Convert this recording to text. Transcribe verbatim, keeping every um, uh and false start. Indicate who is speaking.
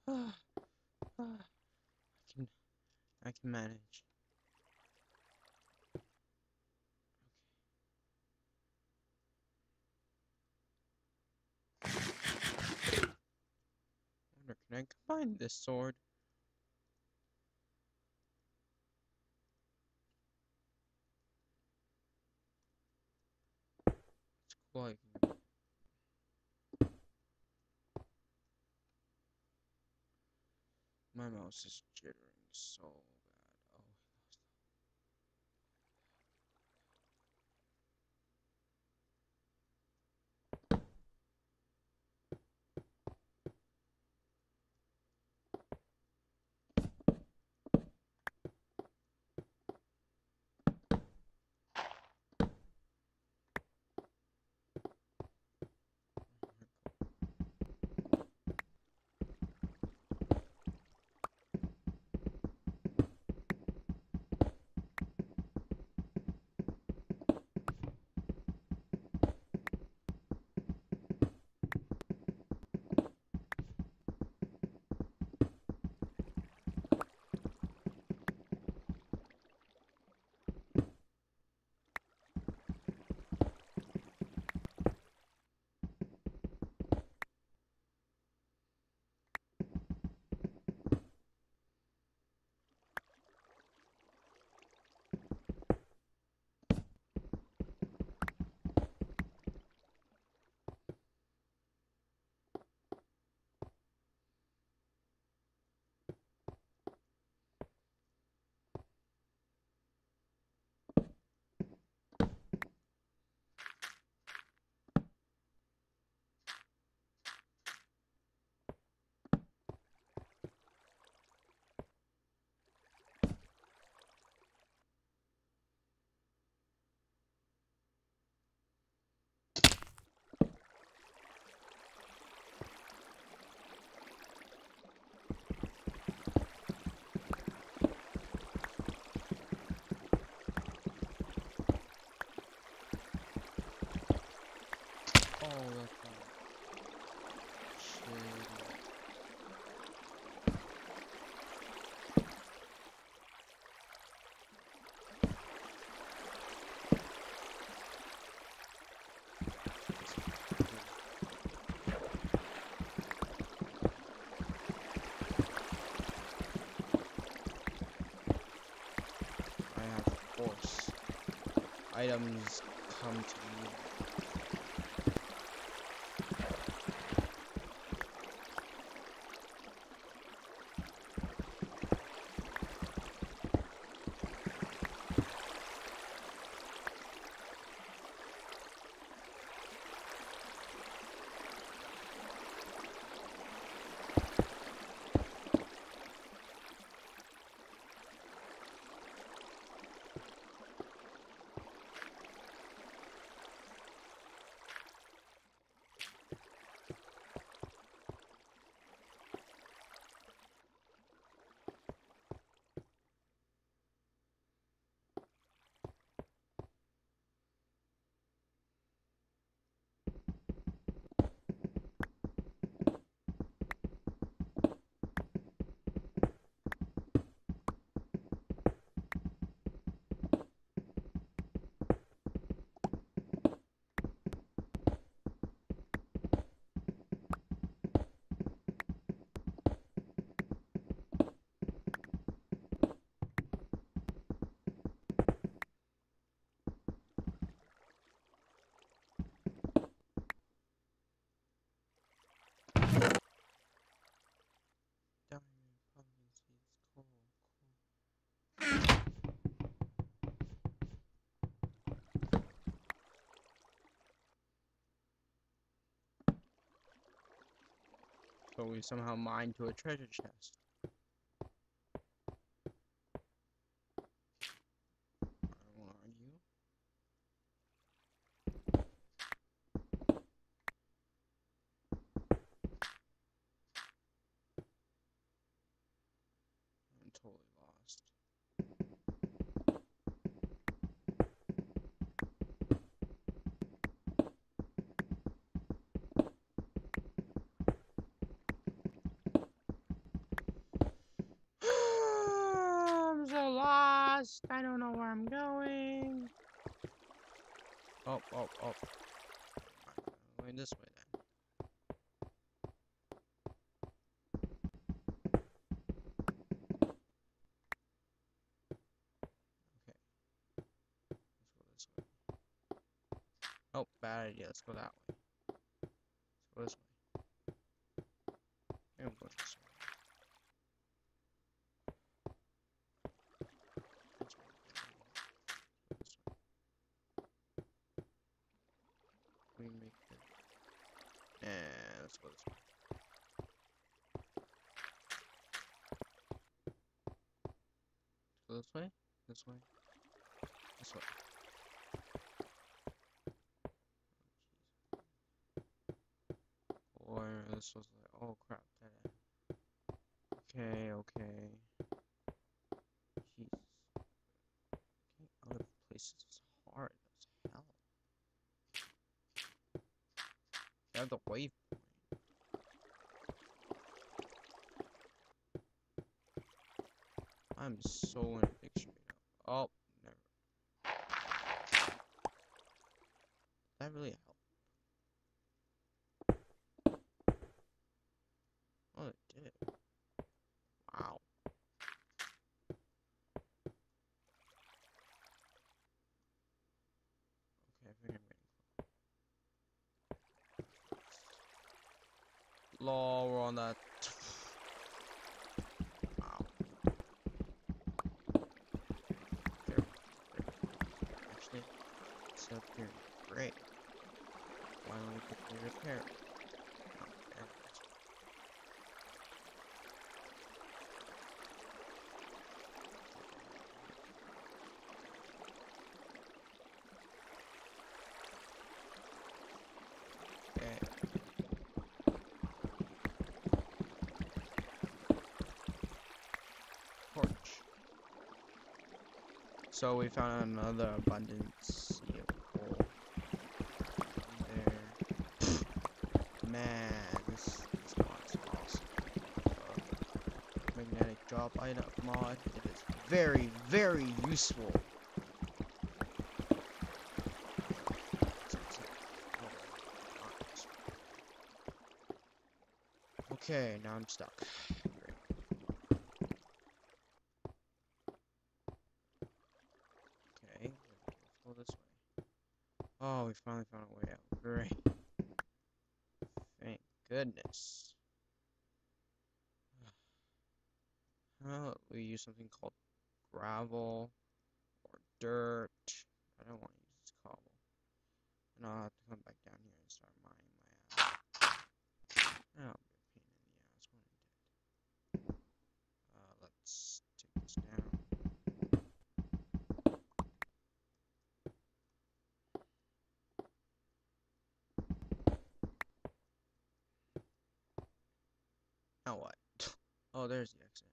Speaker 1: I can I can manage. Wonder, can I combine this sword? It's cool. I can... My mouse is jittering so bad. Oh, oh, that's shit. I have force. Items come to me. Diamond, pumpkin seeds, coal, coal. So we somehow mine to a treasure chest. I won't argue. I'm totally lost. Up, up, up. Going this way then. Okay. Let's go this way. Oh, bad idea. Let's go that way. Let's go this way. I'm going this way. This way. We make the. And let's go this way. Let's go this way. This way. This way. Or this was like, oh crap, that. Okay, okay. Jeez. Getting out of places is hard as hell. You have the waypoint. I'm so in a big straight up. Oh, never. That really helped. Oh, it did. Wow. Okay, I think I'm getting close. Lol, we're on that. Wow. There. Actually, it's up here. Great. Why don't we quickly repair it? Oh, there it is. Okay. Torch. So we found another abundance of coal. There. Man, this this mod's awesome. Uh, magnetic drop item mod. It is very, very useful. Okay, now I'm stuck. Great. Okay, let's go this way. Oh, we finally found a way out. Great. Thank goodness. Well, we use something called gravel or dirt. I don't want to use this cobble. And I'll have to come back down here and start mining my ass. That'll be a pain in the ass when I'm dead. Uh, let's take this down. Now what? Oh, there's the exit.